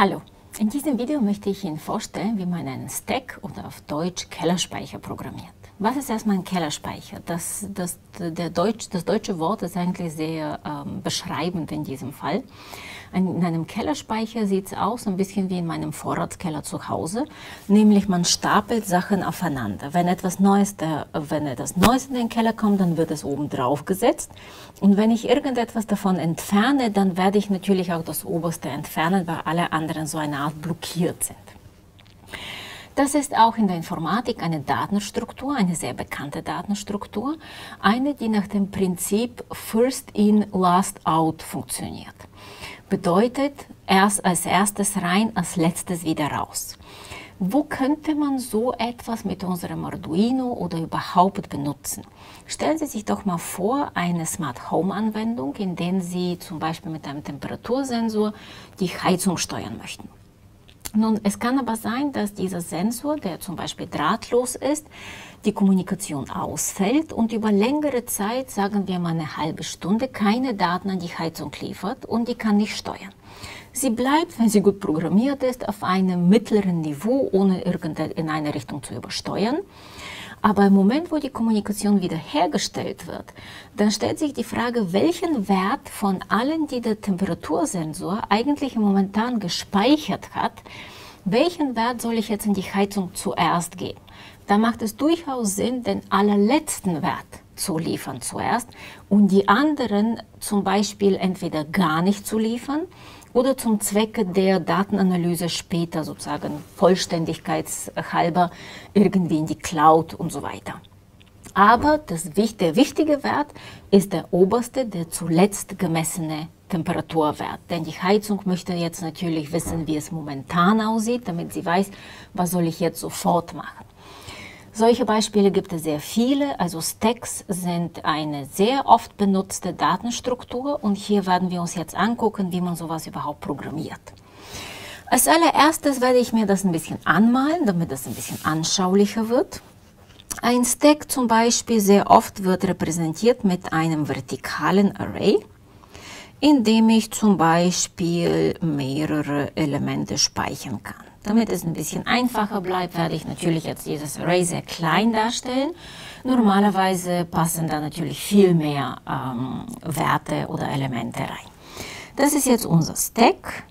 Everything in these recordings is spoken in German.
Hallo, in diesem Video möchte ich Ihnen vorstellen, wie man einen Stack oder auf Deutsch Kellerspeicher programmiert. Was ist erstmal ein Kellerspeicher? Das deutsche Wort ist eigentlich sehr beschreibend in diesem Fall. In einem Kellerspeicher sieht es aus ein bisschen wie in meinem Vorratskeller zu Hause, nämlich man stapelt Sachen aufeinander. Wenn etwas Neues in den Keller kommt, dann wird es oben drauf gesetzt. Und wenn ich irgendetwas davon entferne, dann werde ich natürlich auch das Oberste entfernen, weil alle anderen so eine Art blockiert sind. Das ist auch in der Informatik eine Datenstruktur, eine sehr bekannte Datenstruktur, eine, die nach dem Prinzip First in, Last out funktioniert. Bedeutet, erst als erstes rein, als letztes wieder raus. Wo könnte man so etwas mit unserem Arduino oder überhaupt benutzen? Stellen Sie sich doch mal vor, eine Smart Home Anwendung, in der Sie zum Beispiel mit einem Temperatursensor die Heizung steuern möchten. Nun, es kann aber sein, dass dieser Sensor, der zum Beispiel drahtlos ist, die Kommunikation ausfällt und über längere Zeit, sagen wir mal eine halbe Stunde, keine Daten an die Heizung liefert und die kann nicht steuern. Sie bleibt, wenn sie gut programmiert ist, auf einem mittleren Niveau, ohne in eine Richtung zu übersteuern. Aber im Moment, wo die Kommunikation wiederhergestellt wird, dann stellt sich die Frage, welchen Wert von allen, die der Temperatursensor eigentlich momentan gespeichert hat, welchen Wert soll ich jetzt in die Heizung zuerst geben? Da macht es durchaus Sinn, den allerletzten Wert zu liefern zuerst und die anderen zum Beispiel entweder gar nicht zu liefern oder zum Zwecke der Datenanalyse später sozusagen vollständigkeitshalber irgendwie in die Cloud und so weiter. Aber der wichtige Wert ist der oberste, der zuletzt gemessene Temperaturwert. Denn die Heizung möchte jetzt natürlich wissen, wie es momentan aussieht, damit sie weiß, was soll ich jetzt sofort machen. Solche Beispiele gibt es sehr viele, also Stacks sind eine sehr oft benutzte Datenstruktur und hier werden wir uns jetzt angucken, wie man sowas überhaupt programmiert. Als allererstes werde ich mir das ein bisschen anmalen, damit es ein bisschen anschaulicher wird. Ein Stack zum Beispiel sehr oft wird repräsentiert mit einem vertikalen Array, in dem ich zum Beispiel mehrere Elemente speichern kann. Damit es ein bisschen einfacher bleibt, werde ich natürlich jetzt dieses Array sehr klein darstellen. Normalerweise passen da natürlich viel mehr Werte oder Elemente rein. Das ist jetzt unser Stack.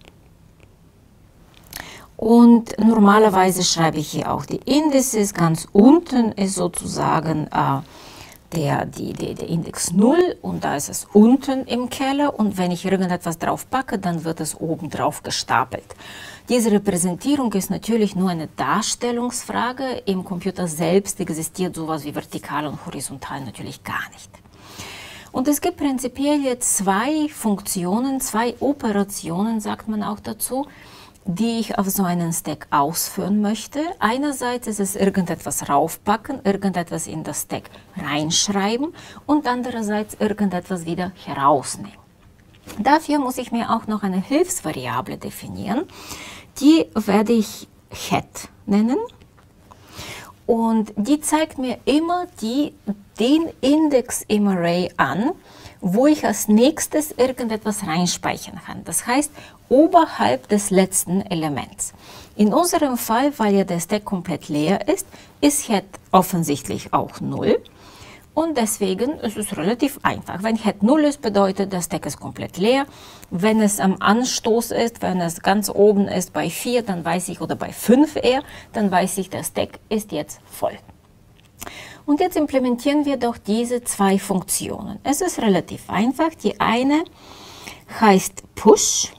Und normalerweise schreibe ich hier auch die Indices. Ganz unten ist sozusagen der Index 0 und da ist es unten im Keller und wenn ich irgendetwas drauf packe, dann wird es oben drauf gestapelt. Diese Repräsentierung ist natürlich nur eine Darstellungsfrage. Im Computer selbst existiert sowas wie vertikal und horizontal natürlich gar nicht. Und es gibt prinzipiell jetzt zwei Funktionen, zwei Operationen, sagt man auch dazu, die ich auf so einen Stack ausführen möchte. Einerseits ist es irgendetwas raufpacken, irgendetwas in das Stack reinschreiben und andererseits irgendetwas wieder herausnehmen. Dafür muss ich mir auch noch eine Hilfsvariable definieren. Die werde ich Head nennen und die zeigt mir immer den Index im Array an, wo ich als nächstes irgendetwas reinspeichern kann. Das heißt, oberhalb des letzten Elements. In unserem Fall, weil ja der Stack komplett leer ist Head offensichtlich auch 0. Und deswegen ist es relativ einfach. Wenn Head 0 ist, bedeutet, der Stack ist komplett leer. Wenn es am Anstoß ist, wenn es ganz oben ist bei 4, dann weiß ich, oder bei 5 eher, dann weiß ich, der Stack ist jetzt voll. Und jetzt implementieren wir doch diese zwei Funktionen. Es ist relativ einfach. Die eine heißt Push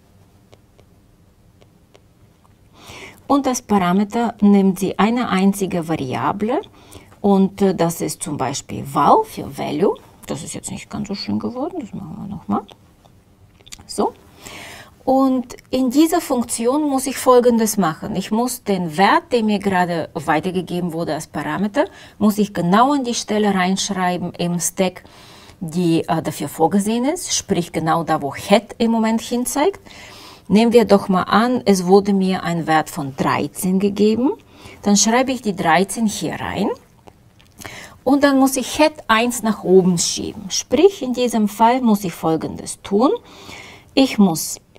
und das Parameter nimmt sie eine einzige Variable und das ist zum Beispiel Val für Value. Das ist jetzt nicht ganz so schön geworden, das machen wir nochmal. So. Und in dieser Funktion muss ich Folgendes machen. Ich muss den Wert, der mir gerade weitergegeben wurde als Parameter, muss ich genau an die Stelle reinschreiben im Stack, die dafür vorgesehen ist, sprich genau da, wo Head im Moment hinzeigt. Nehmen wir doch mal an, es wurde mir ein Wert von 13 gegeben. Dann schreibe ich die 13 hier rein. Und dann muss ich Head 1 nach oben schieben. Sprich, in diesem Fall muss ich Folgendes tun. Ich muss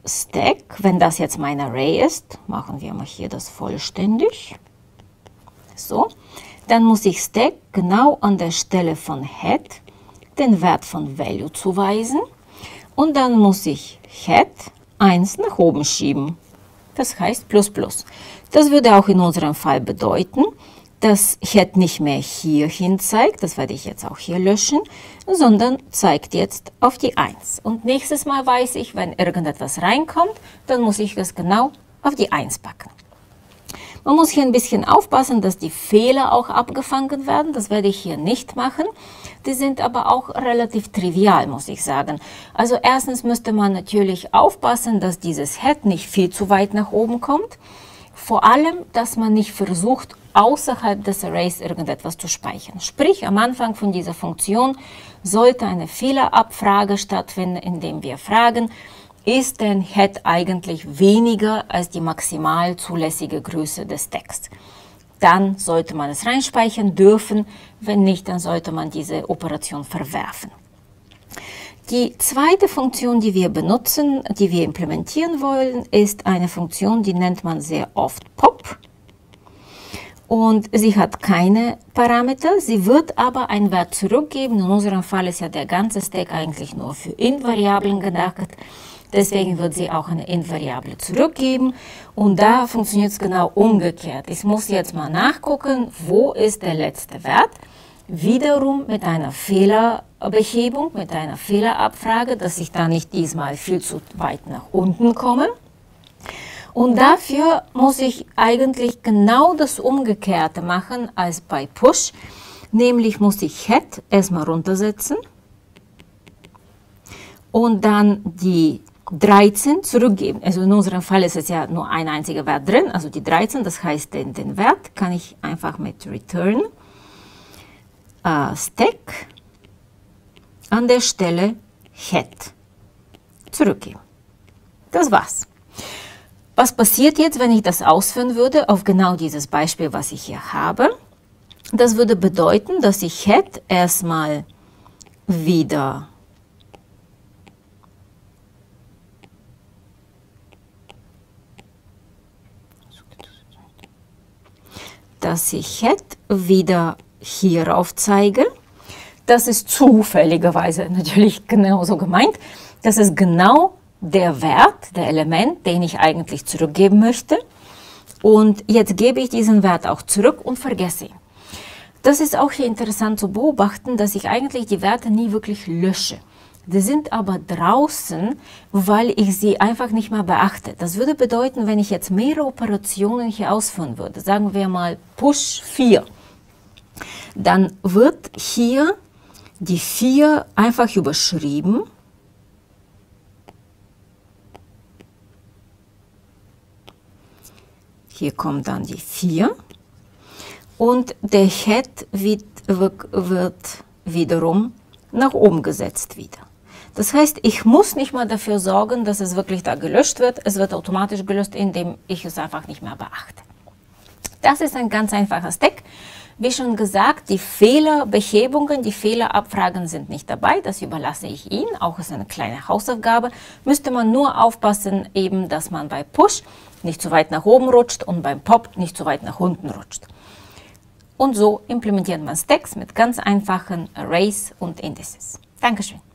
Stack, wenn das jetzt mein Array ist, machen wir mal hier das vollständig. So, dann muss ich Stack genau an der Stelle von Head den Wert von Value zuweisen und dann muss ich Head 1 nach oben schieben. Das heißt plus plus. Das würde auch in unserem Fall bedeuten, dass Head nicht mehr hierhin zeigt, das werde ich jetzt auch hier löschen, sondern zeigt jetzt auf die 1. Und nächstes Mal weiß ich, wenn irgendetwas reinkommt, dann muss ich das genau auf die 1 packen. Man muss hier ein bisschen aufpassen, dass die Fehler auch abgefangen werden. Das werde ich hier nicht machen. Die sind aber auch relativ trivial, muss ich sagen. Also erstens müsste man natürlich aufpassen, dass dieses Head nicht viel zu weit nach oben kommt. Vor allem, dass man nicht versucht, außerhalb des Arrays irgendetwas zu speichern. Sprich, am Anfang von dieser Funktion sollte eine Fehlerabfrage stattfinden, indem wir fragen, ist denn Head eigentlich weniger als die maximal zulässige Größe des Texts? Dann sollte man es reinspeichern dürfen, wenn nicht, dann sollte man diese Operation verwerfen. Die zweite Funktion, die wir benutzen, die wir implementieren wollen, ist eine Funktion, die nennt man sehr oft Pop. Und sie hat keine Parameter, sie wird aber einen Wert zurückgeben. In unserem Fall ist ja der ganze Stack eigentlich nur für Int-Variablen gedacht. Deswegen wird sie auch eine Int-Variable zurückgeben. Und da funktioniert es genau umgekehrt. Ich muss jetzt mal nachgucken, wo ist der letzte Wert. Wiederum mit einer Fehlerbehebung, mit einer Fehlerabfrage, dass ich da nicht diesmal viel zu weit nach unten komme. Und dafür muss ich eigentlich genau das Umgekehrte machen als bei Push. Nämlich muss ich Head erstmal runtersetzen und dann die 13 zurückgeben. Also in unserem Fall ist es ja nur ein einziger Wert drin, also die 13, das heißt, den Wert kann ich einfach mit Return Stack an der Stelle Head zurückgeben. Das war's. Was passiert jetzt, wenn ich das ausführen würde auf genau dieses Beispiel, was ich hier habe? Das würde bedeuten, dass ich Head erstmal wieder hierauf zeige. Das ist zufälligerweise natürlich genauso gemeint. Das ist genau der Wert, der Element, den ich eigentlich zurückgeben möchte. Und jetzt gebe ich diesen Wert auch zurück und vergesse ihn. Das ist auch hier interessant zu beobachten, dass ich eigentlich die Werte nie wirklich lösche. Die sind aber draußen, weil ich sie einfach nicht mehr beachte. Das würde bedeuten, wenn ich jetzt mehrere Operationen hier ausführen würde, sagen wir mal Push 4, dann wird hier die 4 einfach überschrieben. Hier kommt dann die 4 und der Head wird wiederum nach oben gesetzt wieder. Das heißt, ich muss nicht mal dafür sorgen, dass es wirklich da gelöscht wird. Es wird automatisch gelöscht, indem ich es einfach nicht mehr beachte. Das ist ein ganz einfacher Stack. Wie schon gesagt, die Fehlerbehebungen, die Fehlerabfragen sind nicht dabei. Das überlasse ich Ihnen. Auch ist eine kleine Hausaufgabe. Müsste man nur aufpassen, eben, dass man bei Push nicht zu weit nach oben rutscht und beim Pop nicht zu weit nach unten rutscht. Und so implementiert man Stacks mit ganz einfachen Arrays und Indices. Dankeschön.